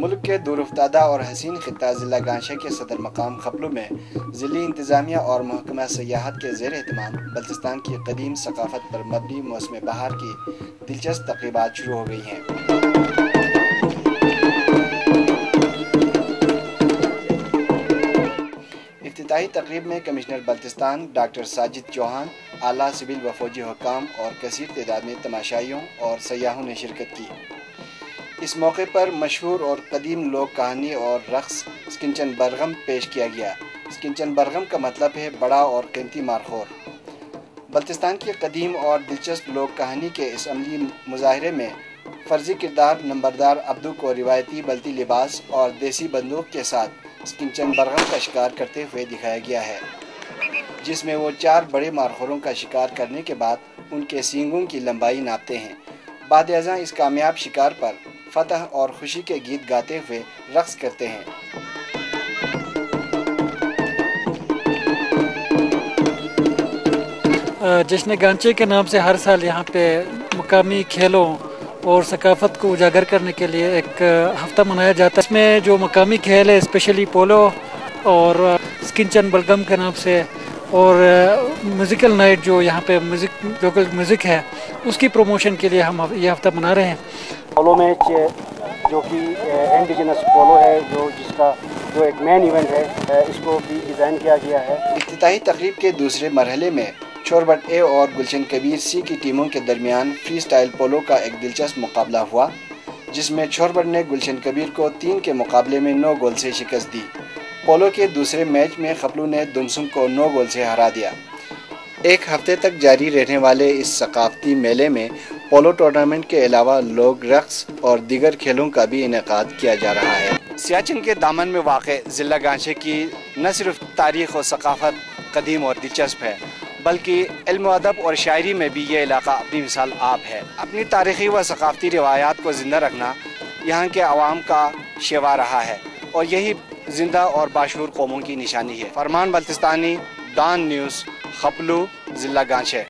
ملک کے دور افتادہ اور حسین خطہ ضلع گانشے کے صدر مقام خپلو میں ضلعی انتظامیہ اور محکمہ سیاحت کے زیر اہتمام بلتستان کی قدیم ثقافت پر مبنی موسم بہار کی دلچسپ تقریبات شروع ہو گئی ہیں۔ افتتاحی تقریب میں کمشنر بلتستان ڈاکٹر ساجد چوہان، اعلیٰ سول و فوجی حکام اور کثیر تعداد میں تماشائیوں اور سیاحوں نے شرکت کی۔ اس موقع پر مشہور اور قدیم لوک کہانی اور رقص سکنچن برغم پیش کیا گیا۔ سکنچن برغم کا مطلب ہے بڑا اور قیمتی مارخور۔ بلتستان کی قدیم اور دلچسپ لوک کہانی کے اس عملی مظاہرے میں فرضی کردار نمبردار عبدو کو روایتی بلتی لباس اور دیسی بندوق کے ساتھ سکنچن برغم کا شکار کرتے ہوئے دکھایا گیا ہے، جس میں وہ 4 بڑے مارخوروں کا شکار کرنے کے بعد ان کے سینگوں کی لمبائی ناپتے ہیں۔ بعد ازاں اس کامیاب شکار پر فتح اور خوشی کے گیت گاتے ہوئے رقص کرتے ہیں۔ جشن گانچے کے نام سے ہر سال یہاں پہ مقامی کھیلوں اور ثقافت کو اجاگر کرنے کے لیے ایک ہفتہ منایا جاتا ہے۔ اس میں جو مقامی کھیل ہے اسپیشلی پولو اور سکنچن بلغم کے نام سے، اور میوزیکل نائٹ جو یہاں پہ لوکل میوزک ہے اس کی پروموشن کے لیے ہم یہ ہفتہ منا رہے ہیں۔ پولو میچ جو کہ انڈیجنس پولو ہے، جس کا ایک مین ایونٹ ہے، اس کو بھی ڈیزائن کیا گیا ہے۔ افتتاحی تقریب کے دوسرے مرحلے میں چھوربٹ اے اور گلشن کبیر سی کی ٹیموں کے درمیان فری سٹائل پولو کا ایک دلچسپ مقابلہ ہوا، جس میں چھوربٹ نے گلشن کبیر کو 3 کے مقابلے میں 9 گول سے شکست دی۔ پولو کے دوسرے میچ میں خپلو نے دمسم کو 9 گول سے ہرا دیا۔ ایک ہفتے تک جاری رہنے والے اس ثقافتی میلے میں پولو ٹورنامنٹ کے علاوہ لوک رقص اور دیگر کھیلوں کا بھی انعقاد کیا جا رہا ہے۔ سیاچن کے دامن میں واقع ضلع گانشے کی نہ صرف تاریخ و ثقافت قدیم اور دلچسپ ہے، بلکہ علم و ادب اور شاعری میں بھی یہ علاقہ اپنی مثال آپ ہے۔ اپنی تاریخی و ثقافتی روایات کو زندہ رکھنا یہاں کے عوام کا شیوا رہا ہے، اور یہی زندہ اور باشعور قوموں کی نشانی ہے۔ فرمان بلتستانی، ڈان نیوز، خپلو، ضلع گانشے۔